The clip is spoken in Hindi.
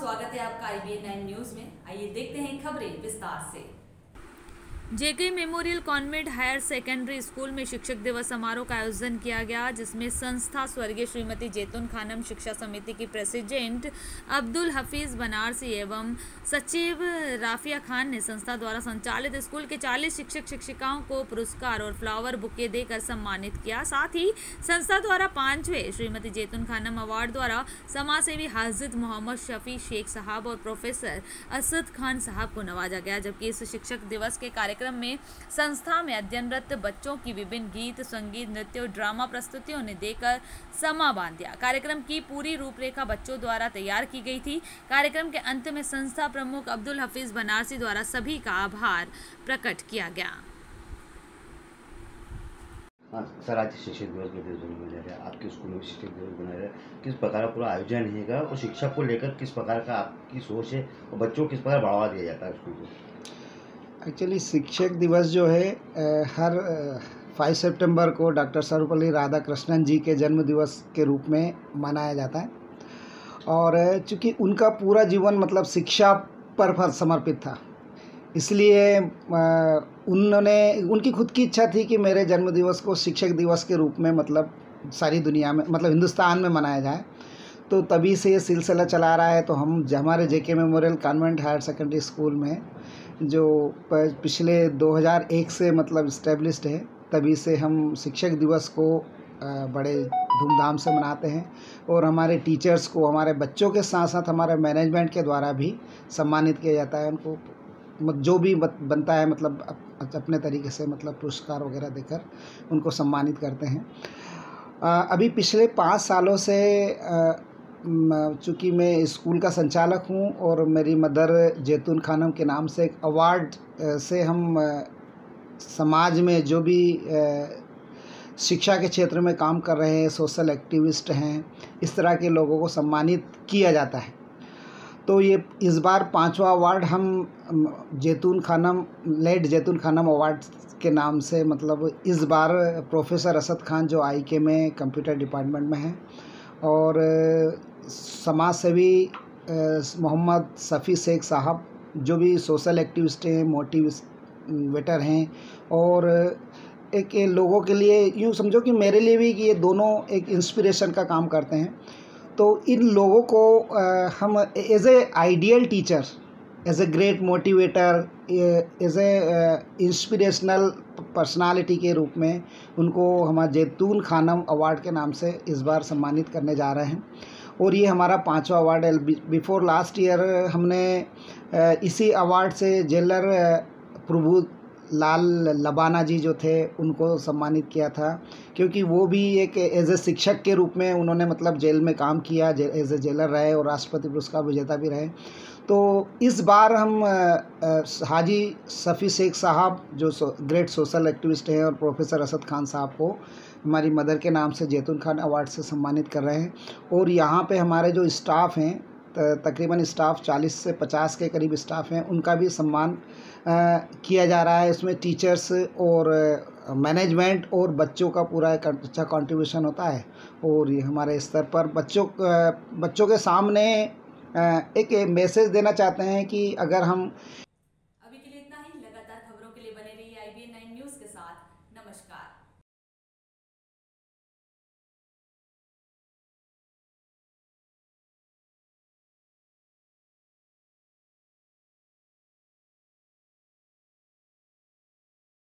स्वागत है आपका IBN 9 न्यूज में। आइए देखते हैं खबरें विस्तार से। JK memorial convent higher secondary school में शिक्षक दिवस समारोह का आयोजन किया गया, जिसमें संस्था स्वर्गीय श्रीमती जैतून खानम शिक्षा समिति की प्रेसिडेंट अब्दुल हफीज बनारसी एवं सचिव राफिया खान ने संस्था द्वारा संचालित स्कूल के 40 शिक्षक शिक्षिकाओं को पुरस्कार और फ्लावर बुके देकर सम्मानित किया। साथ ही संस्था द्वारा 5वें श्रीमती जैतून खानम अवार्ड द्वारा समाज सेवी हाजिद मोहम्मद शफी शेख साहब और प्रोफेसर असद खान साहब को नवाजा गया। जबकि इस शिक्षक दिवस के कार्यक्रम में संस्था में अध्ययनरत बच्चों की विभिन्न गीत, संगीत, नृत्य और ड्रामा प्रस्तुतियों ने देकर समा बांध दिया। कार्यक्रम की पूरी रूपरेखा बच्चों द्वारा तैयार की गई थी। कार्यक्रम के अंत में संस्था प्रमुख अब्दुल हफीज बनारसी द्वारा सभी का आभार प्रकट किया गया। सर, आज शिक्षक दिवस के दिन मनाया गया, आपके स्कूल में शिक्षक दिवस मनाया गया, किस प्रकार का पूरा आयोजन रहेगा और शिक्षा को लेकर किस प्रकार का आपकी सोच है और बच्चों को किस प्रकार बढ़ावा दिया जाता है स्कूल को? एक्चुअली शिक्षक दिवस जो है हर 5 सितंबर को डॉक्टर सर्वपल्ली राधाकृष्णन जी के जन्म दिवस के रूप में मनाया जाता है। और चूँकि उनका पूरा जीवन मतलब शिक्षा पर समर्पित था, इसलिए उनकी खुद की इच्छा थी कि मेरे जन्म दिवस को शिक्षक दिवस के रूप में मतलब सारी दुनिया में मतलब हिंदुस्तान में मनाया जाए। तो तभी से ये सिलसिला चला रहा है। तो हमारे JK memorial convent higher secondary school में जो पिछले 2001 से मतलब इस्टेब्लिश्ड है, तभी से हम शिक्षक दिवस को बड़े धूमधाम से मनाते हैं। और हमारे टीचर्स को, हमारे बच्चों के साथ साथ हमारे मैनेजमेंट के द्वारा भी सम्मानित किया जाता है। उनको जो भी बनता है मतलब अपने तरीके से मतलब पुरस्कार वगैरह देकर उनको सम्मानित करते हैं। अभी पिछले 5 सालों से चूँकि मैं स्कूल का संचालक हूँ और मेरी मदर जैतून खानम के नाम से एक अवार्ड से हम समाज में जो भी शिक्षा के क्षेत्र में काम कर रहे हैं, सोशल एक्टिविस्ट हैं, इस तरह के लोगों को सम्मानित किया जाता है। तो ये इस बार 5वां अवार्ड हम जैतून खानम अवार्ड के नाम से मतलब इस बार प्रोफेसर असद खान जो IK में कंप्यूटर डिपार्टमेंट में हैं और समाज सेवी मोहम्मद शफी शेख साहब जो भी सोशल एक्टिविस्ट हैं, मोटिवेटर हैं, और एक लोगों के लिए यूँ समझो कि मेरे लिए भी कि ये दोनों एक इंस्पिरेशन का काम करते हैं। तो इन लोगों को हम as a ideal teacher, as a great motivator, as a inspirational personality के रूप में उनको हमारा जैतून खानम अवार्ड के नाम से इस बार सम्मानित करने जा रहे हैं। और ये हमारा 5वां अवार्ड है। बिफोर लास्ट ईयर हमने इसी अवार्ड से जेलर प्रभु लाल लबाना जी जो थे उनको सम्मानित किया था, क्योंकि वो भी एक एज ए शिक्षक के रूप में उन्होंने मतलब जेल में काम किया, एज ए जेलर रहे और राष्ट्रपति पुरस्कार विजेता भी रहे। तो इस बार हम हाजी शफी शेख साहब जो ग्रेट सोशल एक्टिविस्ट हैं और प्रोफेसर असद खान साहब को हमारी मदर के नाम से जैतून खान अवार्ड से सम्मानित कर रहे हैं। और यहाँ पे हमारे जो स्टाफ हैं, तकरीबन स्टाफ 40 से 50 के करीब स्टाफ हैं, उनका भी सम्मान किया जा रहा है। इसमें टीचर्स और मैनेजमेंट और बच्चों का पूरा एक अच्छा कंट्रीब्यूशन होता है। और ये हमारे स्तर पर बच्चों के सामने एक मैसेज देना चाहते हैं कि अगर हम अभी के लिए इतना ही। लगातार खबरों के लिए बने रहिए IBN 9 न्यूज के साथ। नमस्कार।